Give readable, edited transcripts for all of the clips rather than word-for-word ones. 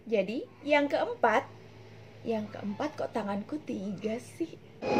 Jadi yang keempat kok tanganku 3 sih?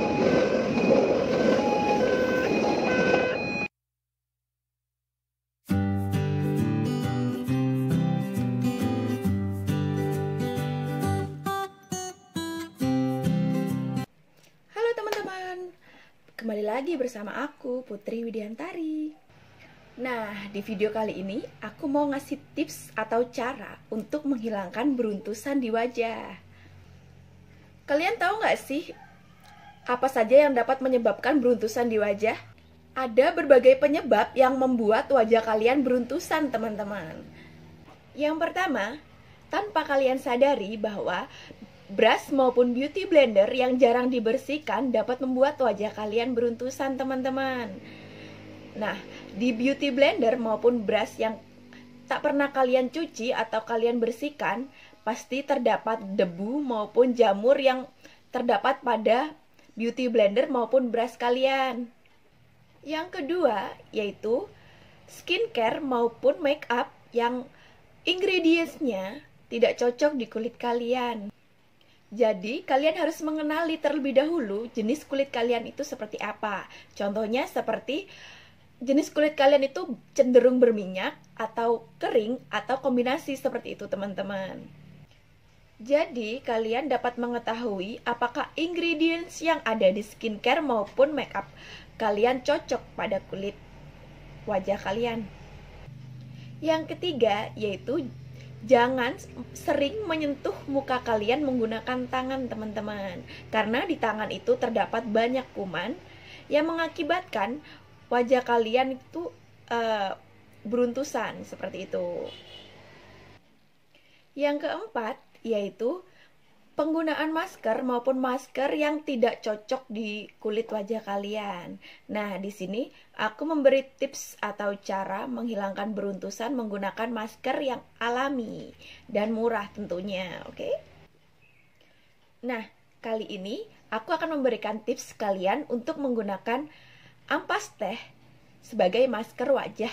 Halo teman-teman, kembali lagi bersama aku Putri Widiantari. Nah, di video kali ini aku mau ngasih tips atau cara untuk menghilangkan beruntusan di wajah. Kalian tahu nggak sih apa saja yang dapat menyebabkan beruntusan di wajah? Ada berbagai penyebab yang membuat wajah kalian beruntusan, teman-teman. Yang pertama, tanpa kalian sadari bahwa brush maupun beauty blender yang jarang dibersihkan dapat membuat wajah kalian beruntusan, teman-teman. Nah, di beauty blender maupun brush yang tak pernah kalian cuci atau kalian bersihkan, pasti terdapat debu maupun jamur yang terdapat pada beauty blender maupun brush kalian. Yang kedua, yaitu skincare maupun make up yang ingredients-nya tidak cocok di kulit kalian. Jadi, kalian harus mengenali terlebih dahulu jenis kulit kalian itu seperti apa. Contohnya seperti jenis kulit kalian itu cenderung berminyak atau kering atau kombinasi seperti itu, teman-teman. Jadi, kalian dapat mengetahui apakah ingredients yang ada di skincare maupun makeup kalian cocok pada kulit wajah kalian. Yang ketiga, yaitu jangan sering menyentuh muka kalian menggunakan tangan, teman-teman. Karena di tangan itu terdapat banyak kuman yang mengakibatkan wajah kalian itu beruntusan seperti itu. Yang keempat, yaitu penggunaan masker maupun masker yang tidak cocok di kulit wajah kalian. Nah, di sini aku memberi tips atau cara menghilangkan beruntusan menggunakan masker yang alami dan murah tentunya, oke? Nah, kali ini aku akan memberikan tips kalian untuk menggunakan ampas teh sebagai masker wajah.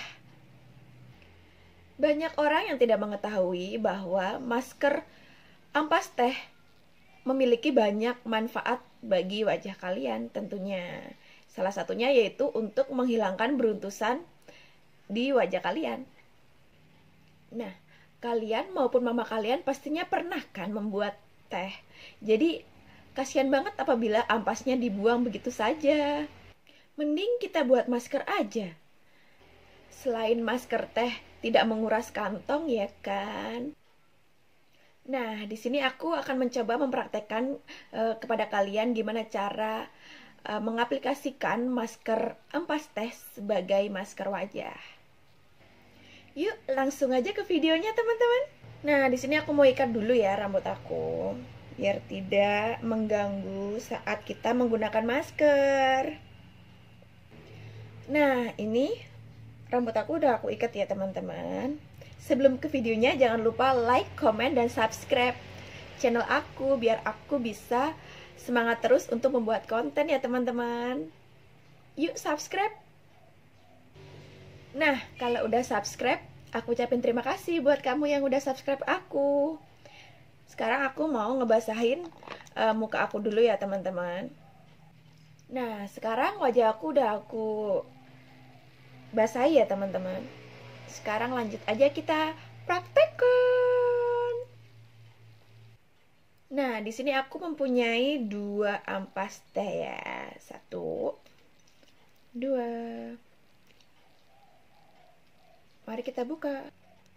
Banyak orang yang tidak mengetahui bahwa masker ampas teh memiliki banyak manfaat bagi wajah kalian tentunya. Salah satunya yaitu untuk menghilangkan beruntusan di wajah kalian. Nah, kalian maupun mama kalian pastinya pernah kan membuat teh. Jadi, kasihan banget apabila ampasnya dibuang begitu saja. Mending kita buat masker aja. Selain masker teh tidak menguras kantong ya kan? Nah, di sini aku akan mencoba mempraktekkan kepada kalian gimana cara mengaplikasikan masker ampas teh sebagai masker wajah. Yuk, langsung aja ke videonya, teman-teman. Nah, di sini aku mau ikat dulu ya rambut aku, biar tidak mengganggu saat kita menggunakan masker. Nah, ini rambut aku udah aku ikat ya, teman-teman. Sebelum ke videonya, jangan lupa like, comment, dan subscribe channel aku biar aku bisa semangat terus untuk membuat konten ya, teman-teman. Yuk, subscribe. Nah, kalau udah subscribe, aku ucapin terima kasih buat kamu yang udah subscribe aku. Sekarang aku mau ngebasahin muka aku dulu ya, teman-teman. Nah, sekarang wajah aku udah aku basahi ya, teman-teman. Sekarang lanjut aja kita praktekkan. Nah, di sini aku mempunyai 2 ampas teh ya. 1, 2. Mari kita buka.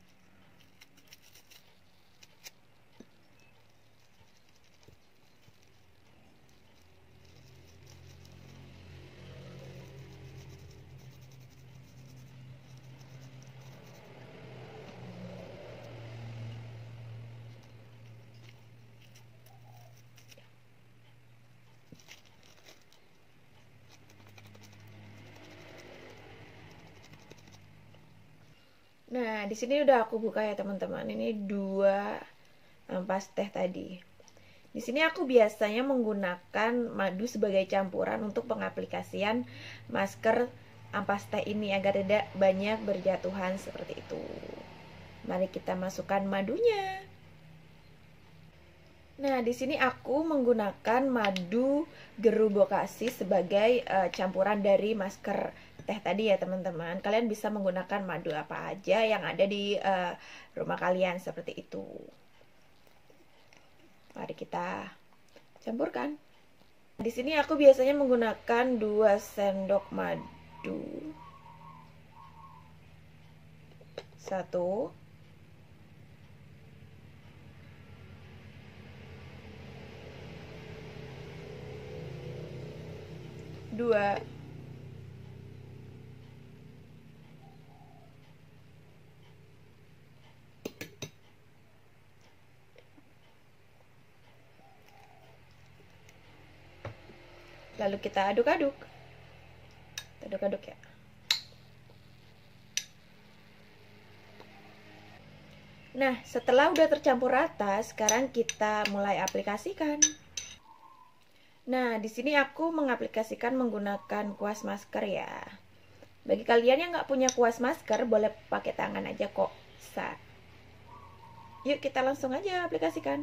Nah, di sini udah aku buka ya, teman-teman. Ini 2 ampas teh tadi. Di sini aku biasanya menggunakan madu sebagai campuran untuk pengaplikasian masker ampas teh ini agar tidak banyak berjatuhan seperti itu. Mari kita masukkan madunya. Nah, di sini aku menggunakan madu gerubokasi sebagai campuran dari masker teh tadi ya teman-teman. Kalian bisa menggunakan madu apa aja yang ada di rumah kalian seperti itu. Mari kita campurkan. Di sini aku biasanya menggunakan 2 sendok madu. 1, 2, lalu kita aduk-aduk. Aduk-aduk ya. Nah, setelah udah tercampur rata, sekarang kita mulai aplikasikan. Nah, di sini aku mengaplikasikan menggunakan kuas masker ya. Bagi kalian yang nggak punya kuas masker, boleh pakai tangan aja kok, bisa. Yuk kita langsung aja aplikasikan.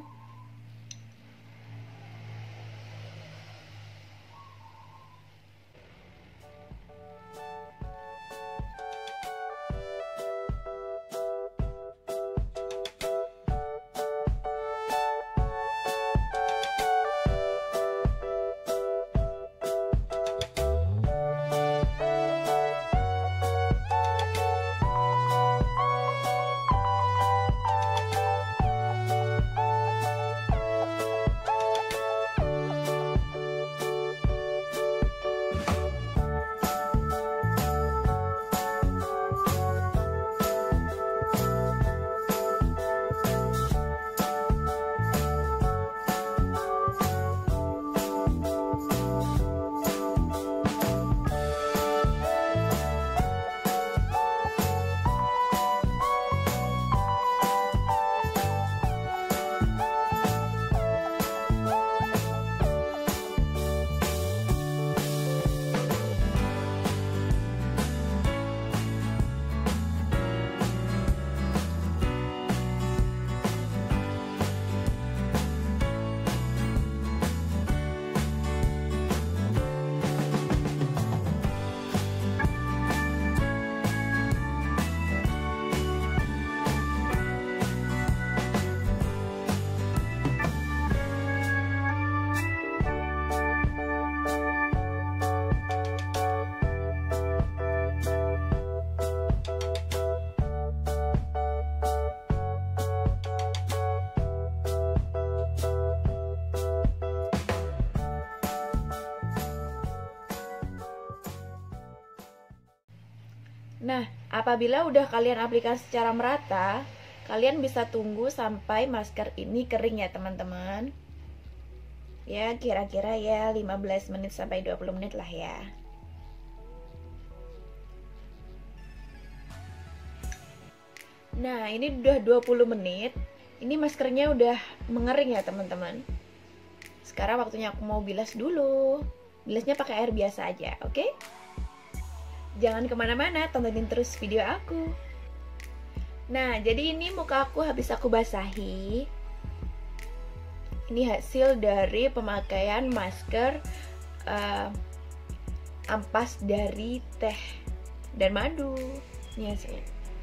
Nah, apabila udah kalian aplikasi secara merata, kalian bisa tunggu sampai masker ini kering ya teman-teman. Ya, kira-kira ya 15 menit sampai 20 menit lah ya. Nah, ini udah 20 menit. Ini maskernya udah mengering ya teman-teman. Sekarang waktunya aku mau bilas dulu. Bilasnya pakai air biasa aja, oke? Jangan kemana-mana, tontonin terus video aku. Nah, jadi ini muka aku habis aku basahi. Ini hasil dari pemakaian masker ampas dari teh dan madu. Ini hasilnya.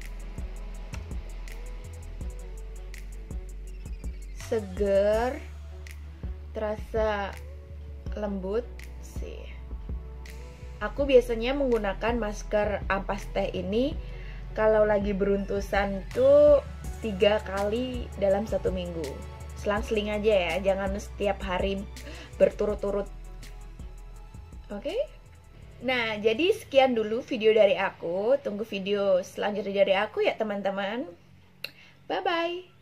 Seger, terasa lembut sih. Aku biasanya menggunakan masker ampas teh ini kalau lagi beruntusan tuh 3 kali dalam 1 minggu. Selang-seling aja ya, jangan setiap hari berturut-turut. Oke? Nah, jadi sekian dulu video dari aku. Tunggu video selanjutnya dari aku ya teman-teman. Bye-bye.